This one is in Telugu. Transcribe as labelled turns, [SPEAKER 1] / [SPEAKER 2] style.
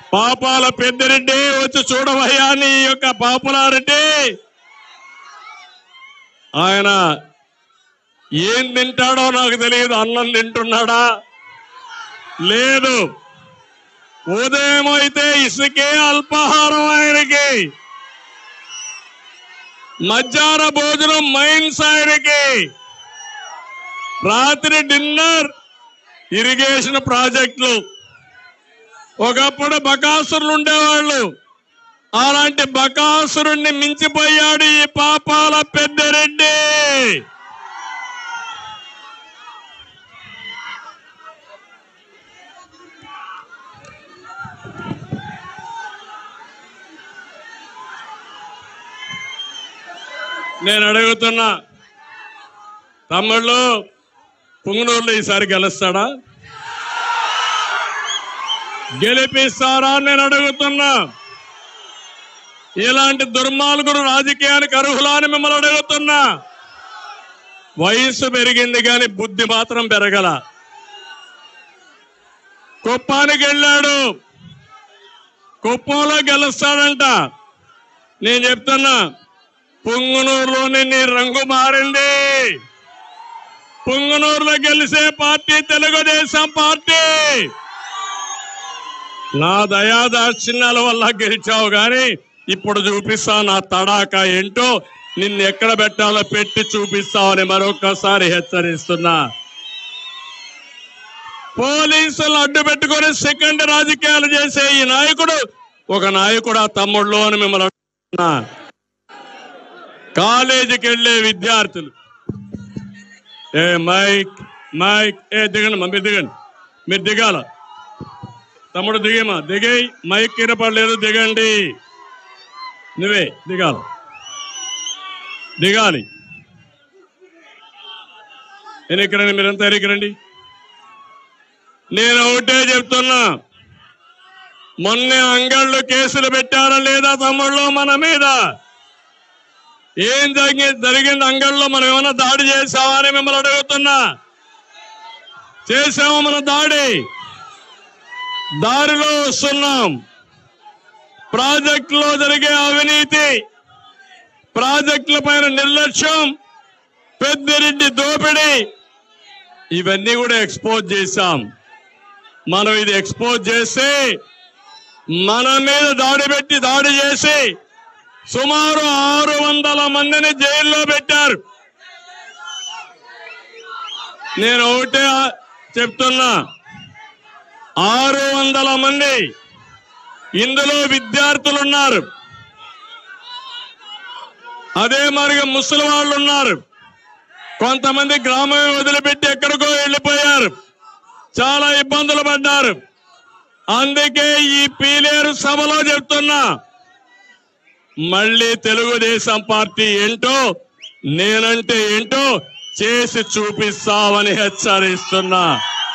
[SPEAKER 1] పాపాల పెద్దిరెడ్డి వచ్చి చూడవయ్యా నీ యొక్క పాపులారెడ్డి. ఆయన ఏం తింటాడో నాకు తెలియదు. అన్నం తింటున్నాడా లేదు. ఉదయం అయితే ఇసుకే అల్పాహారం ఆయనకి, మధ్యాహ్న భోజనం మైన్స్ ఆయనకి, రాత్రి డిన్నర్ ఇరిగేషన్ ప్రాజెక్టులు. ఒకప్పుడు బకాసురులు ఉండేవాళ్ళు, అలాంటి బకాసురుణ్ణి మించిపోయాడు ఈ పాపాల పెద్దిరెడ్డి. నేను అడుగుతున్నా, తమ్ముళ్ళు పుంగనూరులో ఈసారి గెలుస్తాడా? గెలిపిస్తారా? నేను అడుగుతున్నా. ఇలాంటి దుర్మార్గుడు రాజకీయానికి అర్హులా అని మిమ్మల్ని అడుగుతున్నా. వయసు పెరిగింది కానీ బుద్ధి మాత్రం పెరగల. కుప్పానికి వెళ్ళాడు, కుప్పంలో గెలుస్తాడంట. నేను చెప్తున్నా, పుంగనూరులోనే నీ రంగు మారింది. పుంగనూరులో గెలిచే పార్టీ తెలుగుదేశం పార్టీ. నా దయాదాక్షిణ్యాల వల్ల గెలిచావు గాని ఇప్పుడు చూపిస్తా నా తడాకా ఏంటో. నిన్ను ఎక్కడ పెట్టాలో పెట్టి చూపిస్తావని మరొకసారి హెచ్చరిస్తున్నా. పోలీసులు అడ్డు పెట్టుకుని సెకండ్ రాజకీయాలు చేసే ఈ నాయకుడు ఒక నాయకుడు ఆ తమ్ముళ్ళు అని మిమ్మల్ని అడుగుతున్నా. కాలేజీకి వెళ్ళే విద్యార్థులు, ఏ మైక్ మైక్ ఏ దిగండి, మీరు దిగండి, మీరు దిగాల. తమ్ముడు దిగేమా, దిగేయి. మైక్ కిరపడలేదు, దిగండి. నువ్వే దిగాల, దిగాలి. ఎన్నికరండి, మీరంతా ఎన్నికరండి. నేను ఒకటే చెప్తున్నా, మొన్నే అంగళ్ళు కేసులు పెట్టారా లేదా తమ్ముళ్ళు మన మీద? ఏం జరిగింది అంగళ్ళలో? మనం ఏమైనా దాడి చేశామా అని మిమ్మల్ని అడుగుతున్నా. చేసాము మన దాడి. దారిలో వస్తున్నాం. ప్రాజెక్టులో జరిగే అవినీతి, ప్రాజెక్టుల పైన నిర్లక్ష్యం, పెద్దిరెడ్డి దోపిడీ, ఇవన్నీ కూడా ఎక్స్పోజ్ చేశాం. మనం ఇది ఎక్స్పోజ్ చేసి మన మీద దాడి చేసి సుమారు 600 మందిని జైల్లో పెట్టారు. నేను ఒకటే చెప్తున్నా, 600 మంది, ఇందులో విద్యార్థులున్నారు, అదే మరిగా ముసలి వాళ్ళు ఉన్నారు, కొంతమంది గ్రామం వదిలిపెట్టి ఎక్కడికో వెళ్ళిపోయారు, చాలా ఇబ్బందులు పడ్డారు. అందుకే ఈ పీలేరు సభలో చెప్తున్నా, మళ్ళీ తెలుగుదేశం పార్టీ ఏంటో, నేనంటే ఏంటో చేసి చూపిస్తామని హెచ్చరిస్తున్నా.